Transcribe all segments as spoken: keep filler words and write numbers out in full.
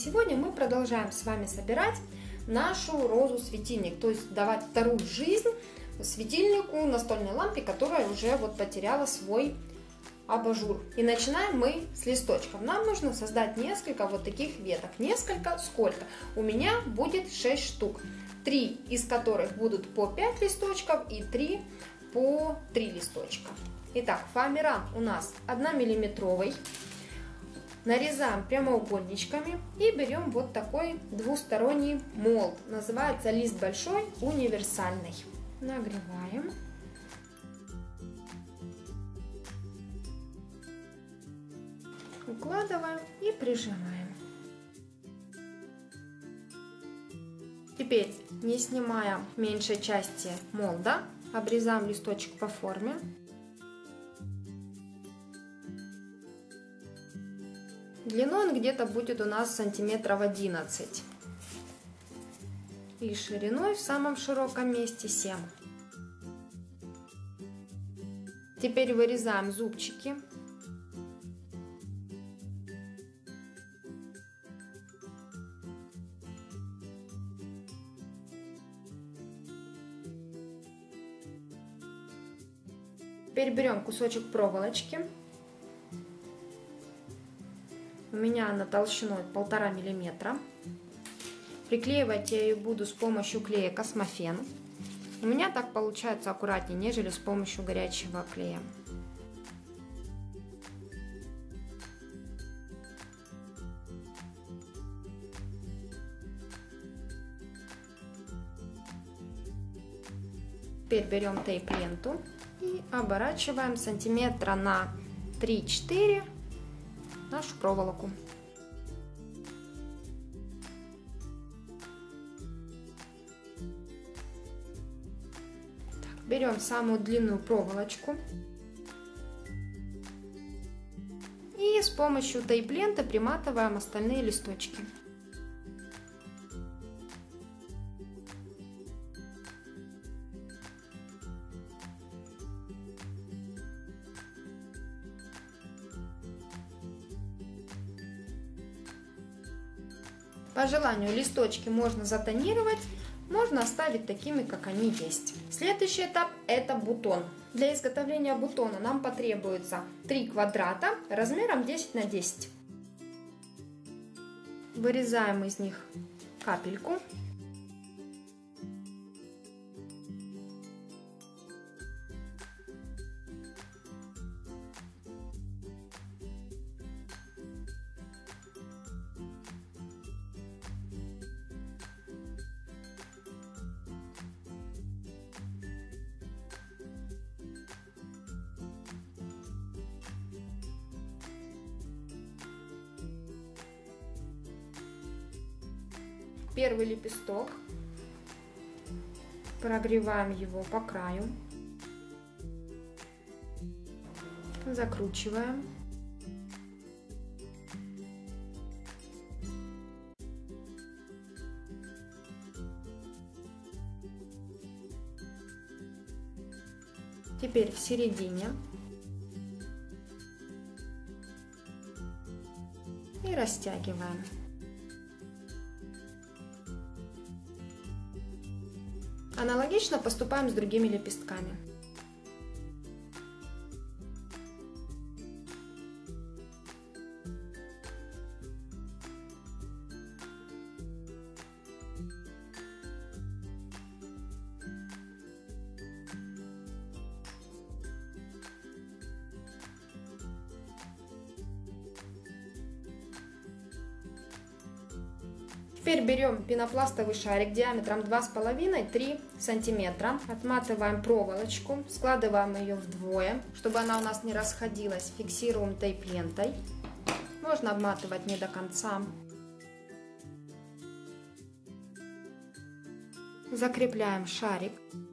сегодня мы продолжаем с вами собирать нашу розу-светильник, то есть давать вторую жизнь светильнику, настольной лампе, которая уже вот потеряла свой абажур. И начинаем мы с листочков. Нам нужно создать несколько вот таких веток. Несколько сколько? У меня будет шесть штук. три из которых будут по пять листочков и три по три листочка. Итак, фоамиран у нас одномиллиметровый. Нарезаем прямоугольничками и берем вот такой двусторонний молд. Называется лист большой, универсальный. Нагреваем. Укладываем и прижимаем. Теперь, не снимая меньшей части молда, обрезаем листочек по форме. Длиной он где-то будет у нас сантиметров одиннадцать. И шириной в самом широком месте семь. Теперь вырезаем зубчики. Теперь берем кусочек проволочки. У меня она толщиной полтора миллиметра. Приклеивать я ее буду с помощью клея Космофен. У меня так получается аккуратнее, нежели с помощью горячего клея. Теперь берем тейп-ленту и оборачиваем сантиметра на три-четыре нашу проволоку. Так, берем самую длинную проволочку и с помощью тейп-ленты приматываем остальные листочки. По желанию листочки можно затонировать, можно оставить такими, как они есть. Следующий этап – это бутон. Для изготовления бутона нам потребуется три квадрата размером десять на десять. Вырезаем из них капельку. Первый лепесток, прогреваем его по краю, закручиваем. Теперь в середине и растягиваем. Аналогично поступаем с другими лепестками. Теперь берем пенопластовый шарик диаметром два с половиной-три сантиметра, отматываем проволочку, складываем ее вдвое, чтобы она у нас не расходилась, фиксируем тейп-лентой. Можно обматывать не до конца. Закрепляем шарик.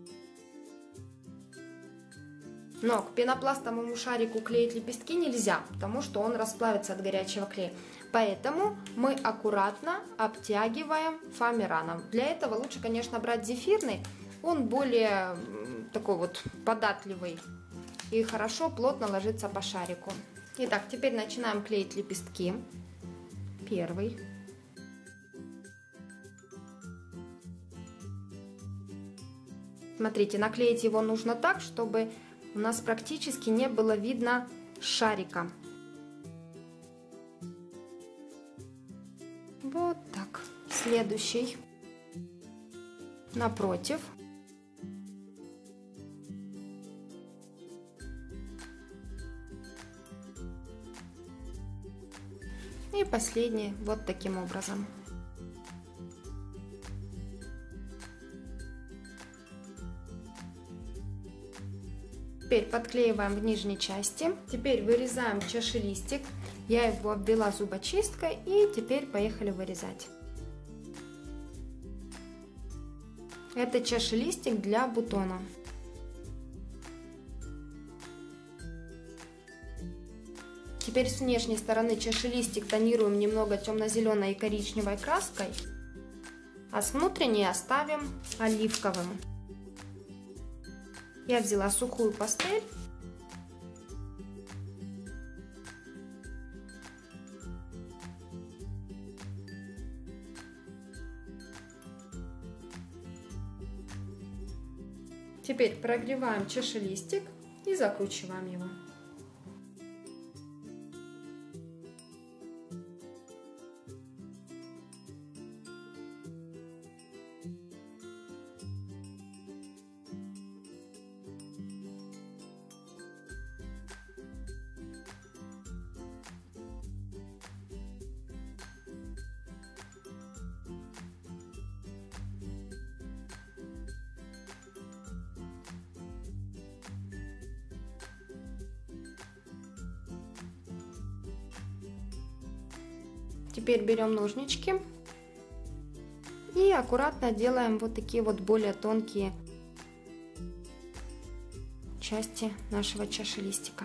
Но к пенопластовому шарику клеить лепестки нельзя, потому что он расплавится от горячего клея. Поэтому мы аккуратно обтягиваем фоамираном. Для этого лучше, конечно, брать зефирный. Он более такой вот податливый и хорошо, плотно ложится по шарику. Итак, теперь начинаем клеить лепестки. Первый. Смотрите, наклеить его нужно так, чтобы у нас практически не было видно шарика. Вот так. Следующий. Напротив. И последний вот таким образом. Теперь подклеиваем в нижней части. Теперь вырезаем чашелистик. Я его обвела зубочисткой и теперь поехали вырезать. Это чашелистик для бутона. Теперь с внешней стороны чашелистик тонируем немного темно-зеленой и коричневой краской, а с внутренней оставим оливковым. Я взяла сухую пастель. Теперь прогреваем чашелистик и закручиваем его. Теперь берем ножнички и аккуратно делаем вот такие вот более тонкие части нашего чашелистика.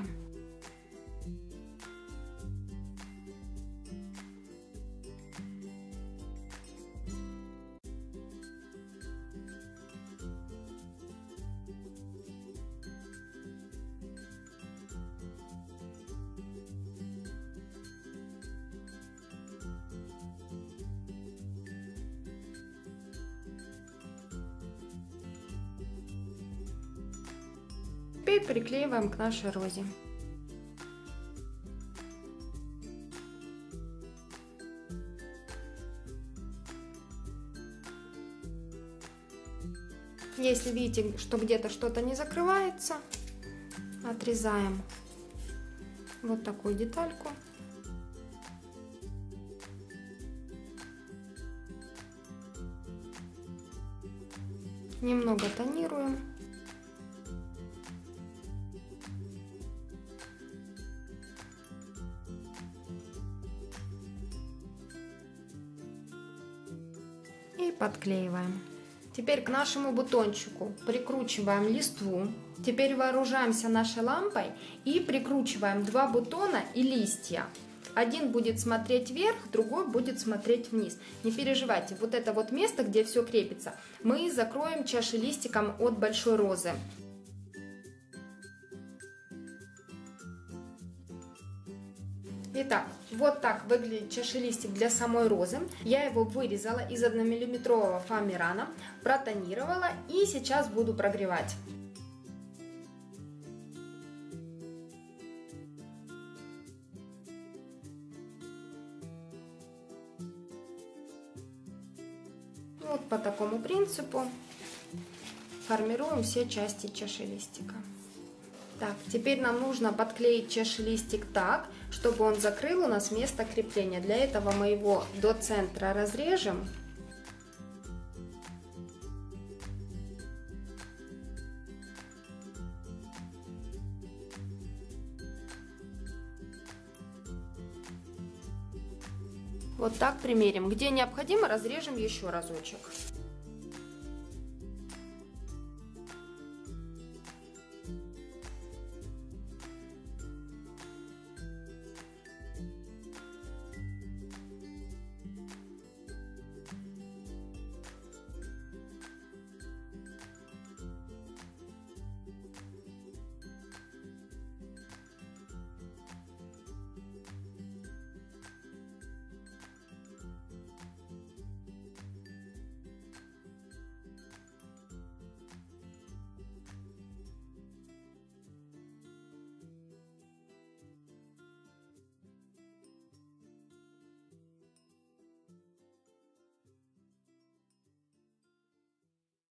Теперь приклеиваем к нашей розе. Если видите, что где-то что-то не закрывается, отрезаем вот такую детальку. Немного тонируем. И подклеиваем. Теперь к нашему бутончику прикручиваем листву. Теперь вооружаемся нашей лампой и прикручиваем два бутона и листья. Один будет смотреть вверх, другой будет смотреть вниз. Не переживайте, вот это вот место, где все крепится, мы закроем чашелистиком от большой розы. Итак, вот так выглядит чашелистик для самой розы. Я его вырезала из одномиллиметрового фоамирана, протонировала и сейчас буду прогревать. Вот по такому принципу формируем все части чашелистика. Так, теперь нам нужно подклеить чашелистик так, чтобы он закрыл у нас место крепления. Для этого мы его до центра разрежем. Вот так примерим. Где необходимо, разрежем еще разочек.